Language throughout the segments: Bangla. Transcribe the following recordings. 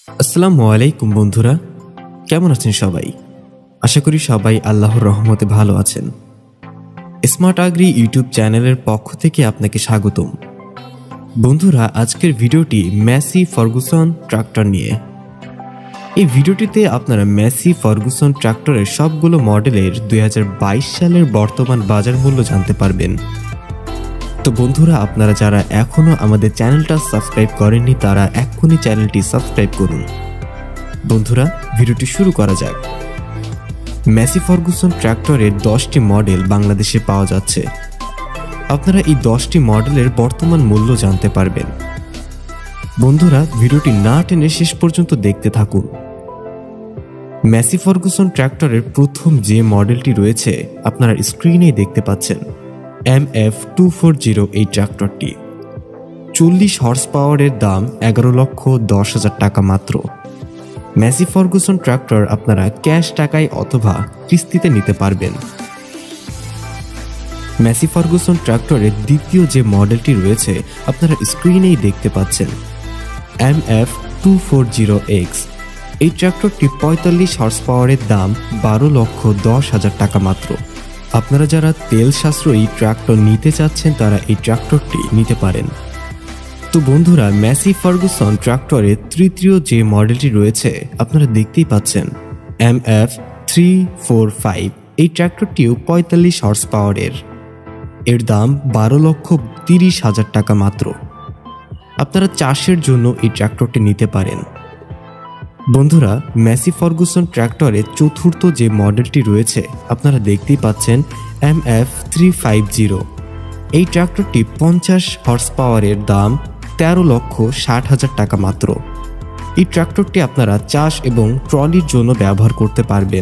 আসসালামু আলাইকুম বন্ধুরা, কেমন আছেন সবাই? আশা করি সবাই আল্লাহর রহমতে ভালো আছেন। স্মার্ট আগ্রি ইউটিউব চ্যানেলের পক্ষ থেকে আপনাকে স্বাগতম। বন্ধুরা, আজকের ভিডিওটি ম্যাসি ফার্গুসন ট্রাক্টর নিয়ে। এই ভিডিওটিতে আপনারা ম্যাসি ফার্গুসন ট্রাক্টরের সবগুলো মডেলের 2022 সালের বর্তমান বাজার মূল্য জানতে পারবেন। তো বন্ধুরা, আপনারা যারা এখনো আমাদের চ্যানেলটা সাবস্ক্রাইব করেননি তারা এক্ষুনি চ্যানেলটি সাবস্ক্রাইব করুন। বন্ধুরা, ভিডিওটি শুরু করা যাক। ম্যাসি ফার্গুসন ট্র্যাক্টরের 10টি মডেল বাংলাদেশে পাওয়া যাচ্ছে। আপনারা এই 10টি মডেলের বর্তমান মূল্য জানতে পারবেন। বন্ধুরা, ভিডিওটি না টেনে শেষ পর্যন্ত দেখতে থাকুন। ম্যাসি ফার্গুসন ট্র্যাক্টরের প্রথম যে মডেলটি রয়েছে আপনারা স্ক্রিনেই দেখতে পাচ্ছেন, MF240। এই ট্র্যাক্টরটি 40 হর্স পাওয়ারের দাম 11,10,000 টাকা মাত্র। ম্যাসি ফার্গুসন ট্র্যাক্টর আপনারা ক্যাশ টাকায় অথবা কিস্তিতে নিতে পারবেন। ম্যাসি ফার্গুসন ট্র্যাক্টরের দ্বিতীয় যে মডেলটি রয়েছে আপনারা স্ক্রিনেই দেখতে পাচ্ছেন, MF240X। এই ট্র্যাক্টরটি 45 হর্স পাওয়ারের দাম 12,10,000 টাকা মাত্র। আপনারা যারা তেল সাশ্রয়ী ট্র্যাক্টর নিতে চাচ্ছেন তারা এই ট্র্যাক্টরটি নিতে পারেন। তো বন্ধুরা, ম্যাসি ফার্গুসন ট্র্যাক্টরের তৃতীয় যে মডেলটি রয়েছে আপনারা দেখতেই পাচ্ছেন, MF345। এই ট্র্যাক্টরটিও 45 হর্স পাওয়ারের। এর দাম 12,30,000 টাকা মাত্র। আপনারা চাষের জন্য এই ট্র্যাক্টরটি নিতে পারেন। বন্ধুরা, ম্যাসি ফার্গুসন ট্র্যাক্টরের চতুর্থ যে মডেলটি রয়েছে আপনারা দেখতেই পাচ্ছেন, MF350। এই ট্র্যাক্টরটি 50 হর্স পাওয়ারের, দাম 13,60,000 টাকা মাত্র। এই ট্র্যাক্টরটি আপনারা চাষ এবং ট্রলির জন্য ব্যবহার করতে পারবেন।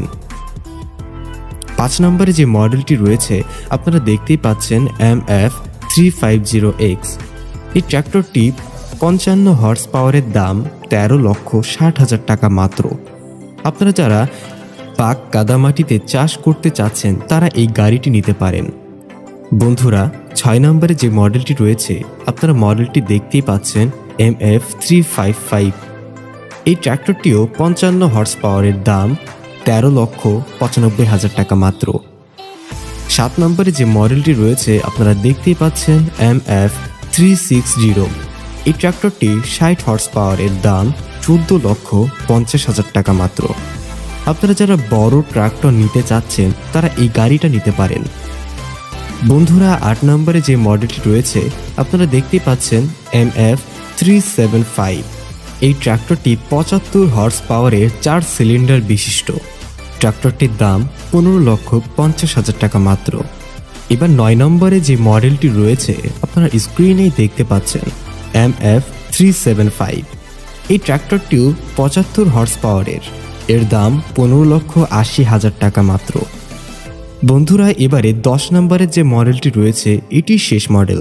5 নম্বরে যে মডেলটি রয়েছে আপনারা দেখতেই পাচ্ছেন, MF350X। এই ট্র্যাক্টরটি 55 হর্স পাওয়ারের, দাম 13,60,000 টাকা মাত্র। আপনারা যারা পাক কাদামাটিতে চাষ করতে চাচ্ছেন তারা এই গাড়িটি নিতে পারেন। বন্ধুরা, 6 নম্বরে যে মডেলটি রয়েছে আপনারা মডেলটি দেখতেই পাচ্ছেন, MF355। এই ট্র্যাক্টরটিও 55 হর্স পাওয়ারের, দাম 13,95,000 টাকা মাত্র। 7 নম্বরে যে মডেলটি রয়েছে আপনারা দেখতেই পাচ্ছেন, MF360। এই ট্র্যাক্টরটি 60 হর্স পাওয়ারের, দাম 14,50,000 টাকা মাত্র। আপনারা যারা বড় ট্রাক্টর নিতে চাচ্ছেন তারা এই গাড়িটা নিতে পারেন। বন্ধুরা, 8 নম্বরে যে মডেলটি রয়েছে আপনারা দেখতেই পাচ্ছেন, MF375। এই ট্রাক্টরটি 75 হর্স পাওয়ারের 4 সিলিন্ডার বিশিষ্ট। ট্রাক্টরটির দাম 15,50,000 টাকা মাত্র। এবার 9 নম্বরে যে মডেলটি রয়েছে আপনারা স্ক্রিনেই দেখতে পাচ্ছেন, MF375। এই ট্র্যাক্টরটিও 75 হর্স পাওয়ারের। এর দাম 15,80,000 টাকা মাত্র। বন্ধুরা, এবারে 10 নম্বরের যে মডেলটি রয়েছে এটি শেষ মডেল,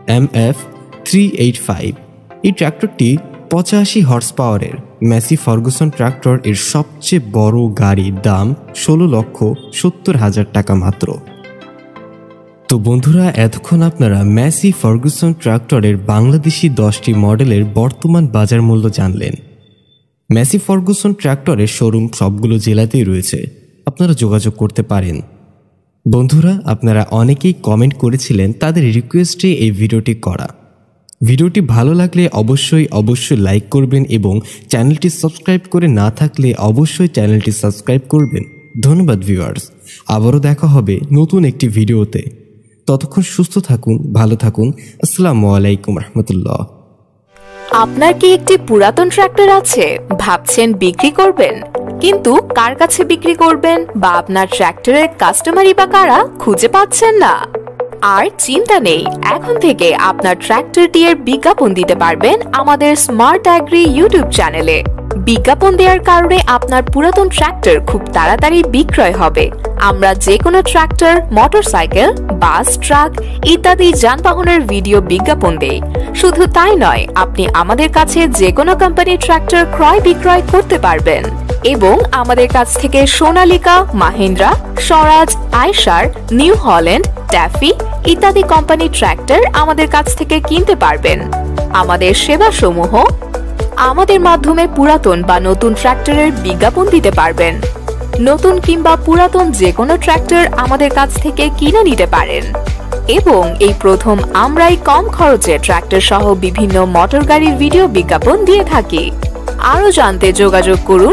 MF385। এই ট্র্যাক্টরটি 85 হর্স পাওয়ারের। ম্যাসি ফার্গুসন ট্র্যাক্টর এর সবচেয়ে বড় গাড়ির, দাম 16,70,000 টাকা মাত্র। তো বন্ধুরা, এতক্ষণ আপনারা ম্যাসি ফার্গুসন ট্র্যাক্টরের বাংলাদেশি 10টি মডেলের বর্তমান বাজার মূল্য জানলেন। ম্যাসি ফার্গুসন ট্র্যাক্টরের শোরুম সবগুলো জেলাতেই রয়েছে, আপনারা যোগাযোগ করতে পারেন। বন্ধুরা, আপনারা অনেকেই কমেন্ট করেছিলেন, তাদের রিকোয়েস্টে এই ভিডিওটি করা। ভিডিওটি ভালো লাগলে অবশ্যই লাইক করবেন এবং চ্যানেলটি সাবস্ক্রাইব করে না থাকলে অবশ্যই চ্যানেলটি সাবস্ক্রাইব করবেন। ধন্যবাদ ভিউয়ার্স, আবারও দেখা হবে নতুন একটি ভিডিওতে। ততক্ষণ সুস্থ থাকুন, ভালো থাকুন। আসসালামু আলাইকুম রহমতুল্লাহ। আপনার কি একটি পুরাতন ট্রাক্টর আছে, ভাবছেন বিক্রি করবেন, কিন্তু কার কাছে বিক্রি করবেন বা আপনার ট্রাক্টরের কাস্টমারই বা কারা খুঁজে পাচ্ছেন না? আর চিন্তা নেই, এখন থেকে আপনার ট্রাক্টরটি এর বিজ্ঞাপন দিতে পারবেন আমাদের স্মার্ট অ্যাগ্রি ইউটিউব চ্যানেলে। বিজ্ঞাপন দেওয়ার কারণে আপনার পুরাতন ট্রাক্টর খুব তাড়াতাড়ি বিক্রয় হবে। আমরা যে কোনো ট্রাক্টর, মোটরসাইকেল, বাস, ট্রাক ইত্যাদি যানবাহনের ভিডিও বিজ্ঞাপন দেই। শুধু তাই নয়, আপনি আমাদের কাছে যে কোনো কোম্পানির ট্রাক্টর ক্রয় বিক্রয় করতে পারবেন এবং আমাদের কাছ থেকে সোনালিকা, মাহিন্দ্রা, স্বরাজ, আইশার, নিউ হল্যান্ড, ট্যাফি ইত্যাদি কোম্পানির ট্রাক্টর আমাদের কাছ থেকে কিনতে পারবেন। আমাদের সেবা সমূহ আমাদের মাধ্যমে পুরাতন বা নতুন ট্রাক্টরের বিজ্ঞাপন দিতে পারবেন। নতুন কিংবা পুরাতন যে কোনো ট্রাক্টর আমাদের কাছ থেকে কিনে নিতে পারেন এবং এই প্রথম আমরাই কম খরচে ট্রাক্টর সহ বিভিন্ন মোটর গাড়ির ভিডিও বিজ্ঞাপন দিয়ে থাকি। আরো জানতে যোগাযোগ করুন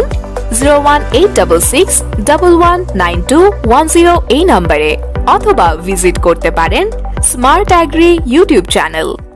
01866119210 এই নম্বরে অথবা ভিজিট করতে পারেন স্মার্ট এগ্রি ইউটিউব চ্যানেল।